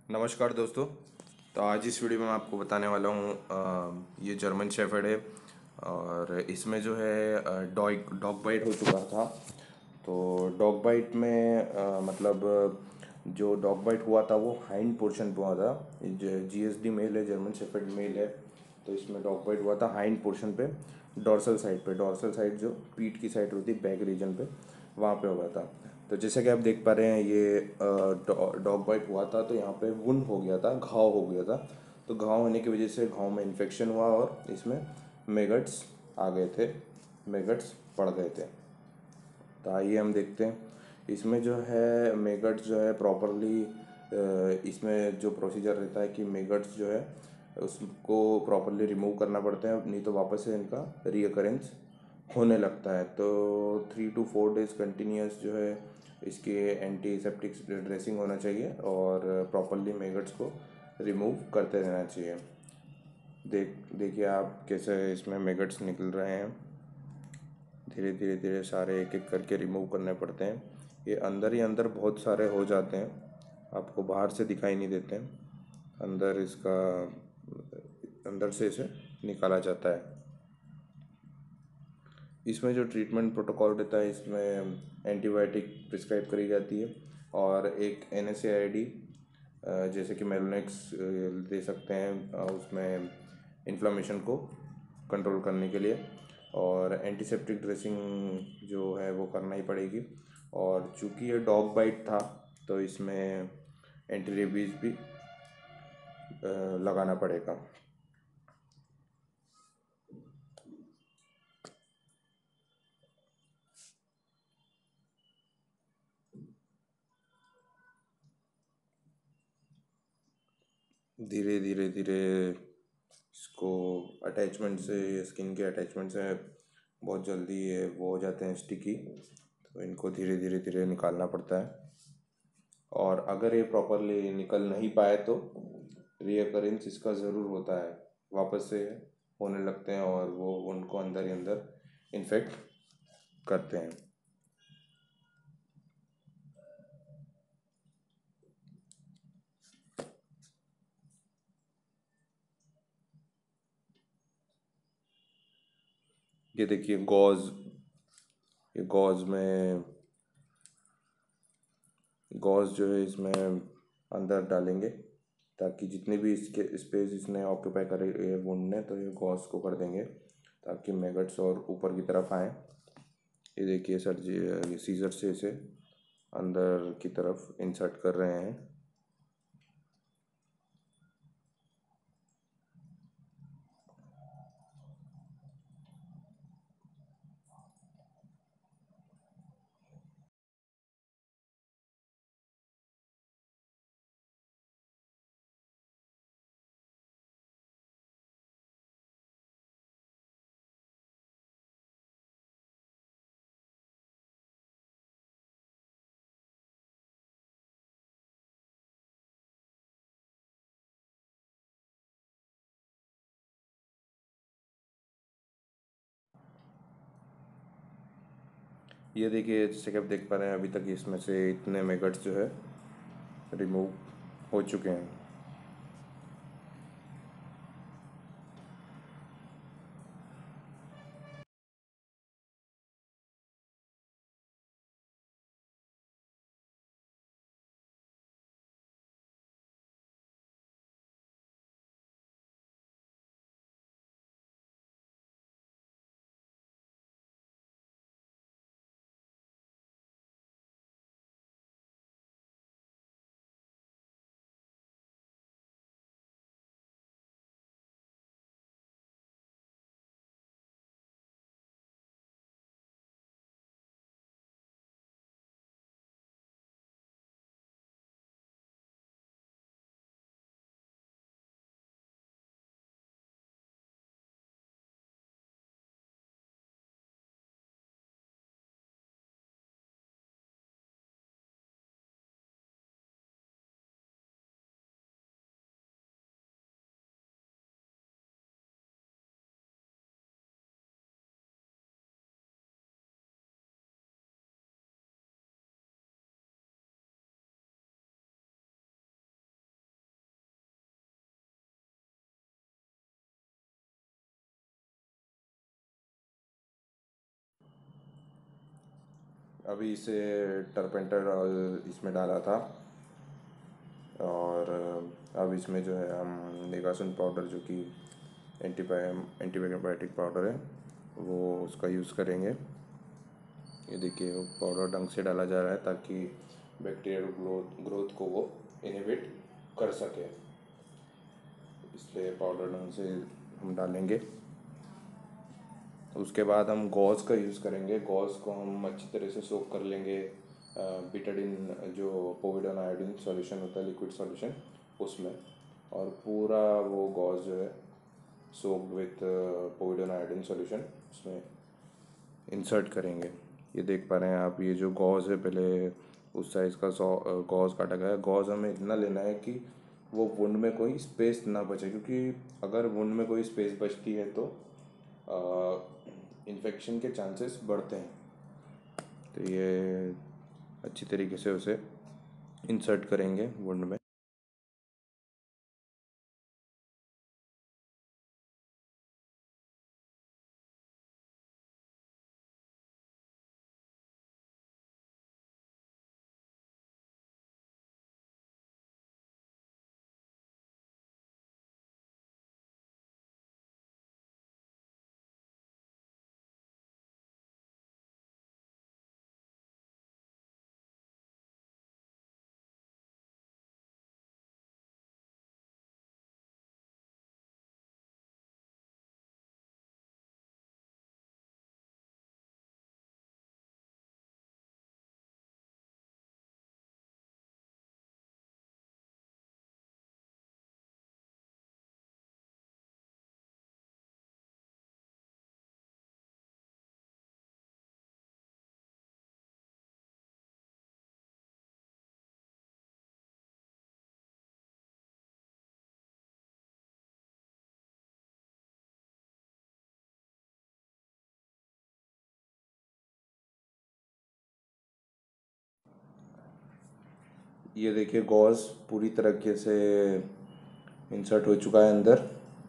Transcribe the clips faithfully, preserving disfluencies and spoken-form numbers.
नमस्कार दोस्तों। तो आज इस वीडियो में मैं आपको बताने वाला हूँ अ, ये जर्मन शेफर्ड है और इसमें जो है डॉग डॉग बाइट हो चुका था। तो डॉग बाइट में अ, मतलब जो डॉग बाइट हुआ था वो हाइंड पोर्शन पे हुआ था। जी एस डी मेल है, जर्मन शेफर्ड मेल है। तो इसमें डॉग बाइट हुआ था हाइंड पोर्शन पे, डॉर्सल साइड पे। डॉर्सल साइड जो पीठ की साइड होती है, बैक रीजन पे, वहाँ पे हुआ था। तो जैसे कि आप देख पा रहे हैं, ये डॉग बाइट हुआ था तो यहाँ पे वुंड हो गया था, घाव हो गया था। तो घाव होने की वजह से घाव में इन्फेक्शन हुआ और इसमें मेगट्स आ गए थे, मेगट्स पड़ गए थे। तो आइए हम देखते हैं इसमें जो है मेगट्स जो है प्रॉपरली, इसमें जो प्रोसीजर रहता है कि मेगट्स जो है उसको प्रॉपरली रिमूव करना पड़ता है, नहीं तो वापस से इनका रीअकरेंस होने लगता है। तो three two four days continuous जो है इसकी एंटीसेप्टिक ड्रेसिंग होना चाहिए और प्रॉपरली मेगट्स को रिमूव करते रहना चाहिए। देख देखिए आप कैसे इसमें मेगट्स निकल रहे हैं। धीरे धीरे धीरे सारे एक एक करके रिमूव करने पड़ते हैं। ये अंदर ही अंदर बहुत सारे हो जाते हैं, आपको बाहर से दिखाई नहीं देते हैं। अंदर इसका अंदर से इसे निकाला जाता है। इसमें जो ट्रीटमेंट प्रोटोकॉल रहता है, इसमें एंटीबायोटिक प्रिस्क्राइब करी जाती है और एक N S A I D जैसे कि मेलोनेक्स दे सकते हैं अ, उसमें इन्फ्लामेशन को कंट्रोल करने के लिए। और एंटीसेप्टिक ड्रेसिंग जो है वो करना ही पड़ेगी। और चूंकि ये डॉग बाइट था तो इसमें एंटी रेबीज भी अ, लगाना पड़ेगा। धीरे धीरे धीरे इसको अटैचमेंट से, स्किन के अटैचमेंट से बहुत जल्दी ये वो हो जाते हैं स्टिकी। तो इनको धीरे धीरे धीरे निकालना पड़ता है। और अगर ये प्रॉपरली निकल नहीं पाए तो रीअकरेंस इसका ज़रूर होता है, वापस से होने लगते हैं और वो उनको अंदर ही अंदर इन्फेक्ट करते हैं। ये देखिए गॉज, ये गॉज में गॉज जो है इसमें अंदर डालेंगे ताकि जितने भी इसके स्पेस इसने ऑक्यूपाई करे वुंड ने, तो ये गॉज को कर देंगे ताकि मैगट्स और ऊपर की तरफ आए। ये देखिए सर जी, ये सीजर से इसे अंदर की तरफ इंसर्ट कर रहे हैं। ये देखिए जैसे कि आप देख पा रहे हैं, अभी तक इसमें से इतने मैगट्स जो है रिमूव हो चुके हैं। अभी इसे टर्पेंटोल इसमें डाला था, और अब इसमें जो है हम नेगासुन पाउडर, जो कि एंटीबायोटिक पाउडर है, वो उसका यूज़ करेंगे। ये देखिए, वो पाउडर ढंग से डाला जा रहा है ताकि बैक्टीरियल ग्रोथ ग्रोथ को वो इनहिबिट कर सके, इसलिए पाउडर ढंग से हम डालेंगे। उसके बाद हम गॉज़ का यूज़ करेंगे। गॉज़ को हम अच्छी तरह से सोक कर लेंगे बिटाडिन, जो पोविडोन आयोडीन सॉल्यूशन होता है, लिक्विड सॉल्यूशन, उसमें, और पूरा वो गॉज़ जो है soaked with povidone iodine solution उसमें इंसर्ट करेंगे। ये देख पा रहे हैं आप, ये जो गॉज़ है, पहले उस साइज़ का सौ गॉज़ काटा गया है। गॉज़ हमें इतना लेना है कि वो वुंड में कोई स्पेस ना बचे, क्योंकि अगर वुंड में कोई स्पेस बचती है तो इन्फेक्शन के चांसेस बढ़ते हैं। तो ये अच्छी तरीके से उसे इंसर्ट करेंगे वुंड में। ये देखिए, गॉज़ पूरी तरीके से इंसर्ट हो चुका है अंदर,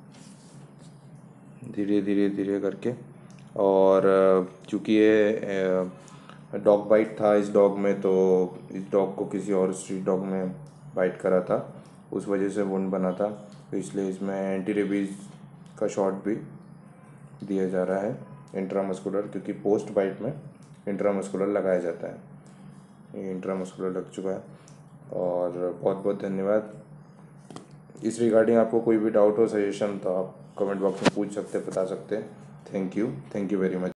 धीरे धीरे धीरे करके। और चूँकि ये डॉग बाइट था इस डॉग में, तो इस डॉग को किसी और स्ट्रीट डॉग ने बाइट करा था, उस वजह से वुंड बना था। तो इसलिए इसमें एंटी रेबीज़ का शॉट भी दिया जा रहा है, इंट्रामस्कुलर, क्योंकि पोस्ट बाइट में इंट्रामस्कुलर लगाया जाता है। ये इंट्रामस्कुलर लग चुका है। और बहुत बहुत धन्यवाद। इस रिगार्डिंग आपको कोई भी डाउट हो, सजेशन, तो आप कमेंट बॉक्स में पूछ सकते, बता सकते हैं। Thank you, thank you very much.